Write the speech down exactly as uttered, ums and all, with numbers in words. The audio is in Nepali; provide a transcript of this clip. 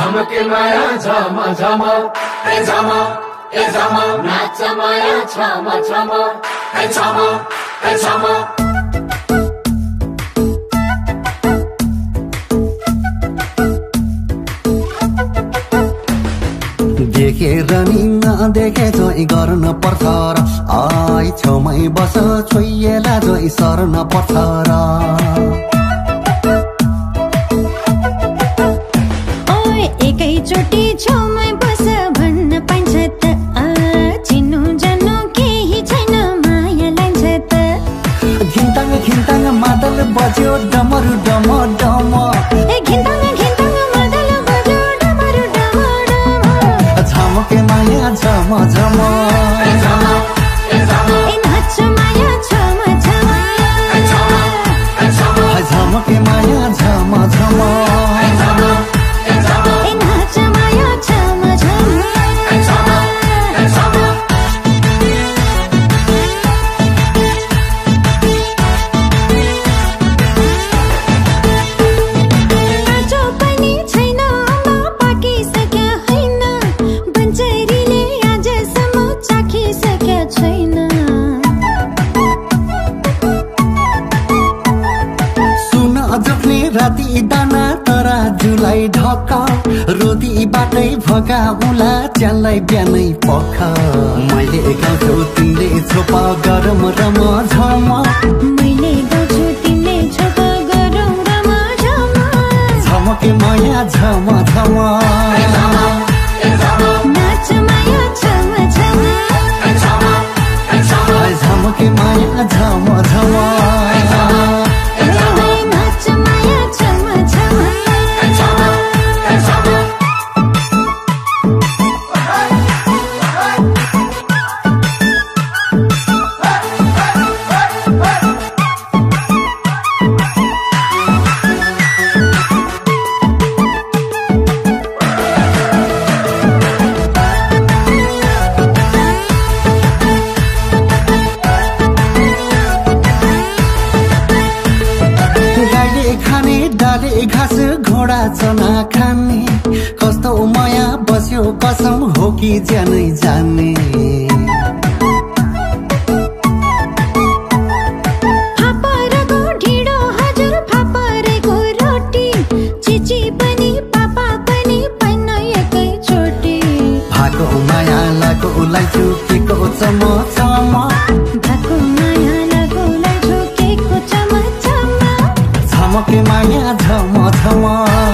झमके माया झम झम ए झम ए झम नाच माया छम छम ए झम ए झम देखेर नि नदेखे जोइ गर्न पर्छ र आई छेउमै बस छोइएला जोइ सर्न पर्छ र ओइ एकैचोटि छेउमै बस भन्न पाइन्छ त चिन्नु जान्नु केही छैन माया लान्छ त घिन्ताङ घिन्ताङ मादल बज्यो डमरु डम डम ए घिन्ताङ घिन्ताङ मादल बज्यो डमरु डम डम झमके माया झम झम ए झम ए झम ए नाच माया छम छम ए झम ए झम झमके माया झम झम ए झम ए झम ए नाच माया छम छम ए झम ए झम काँचो पनि छैन अम्बा पाकिसक्यो होइन बन्चरीले आजसम्म चाखिसक्यो छैन सुन जप्ने राति दाना तरा जुलाई ढक रोदी बाटै भगाउला च्यालाई बिहानै पख मैले गाउँछु तिमीले छोप गरम रम झम मैले गाउँछु तिमीले छोप गरौँ रमा झम झमके माया झम झम ए झम ए झम नाच माया छम छम ए झम ए झम झमके माया झम झम ए झम ए झम ए नाच माया छम छम ए झम ए झम गाईले खाने डाले घाँस घोडा चना खाने कस्तो माया बस्यो कसम हो कि ज्यानै जाने फापरको ढिँडो हजुर फापरेको रोटी चिची पनि पापा पनि पाइन एकैचोटि भाको माया लागो लाइछु केको चम चम भएको माया लागोलाई झोकेको चम चम झमके माया झम झम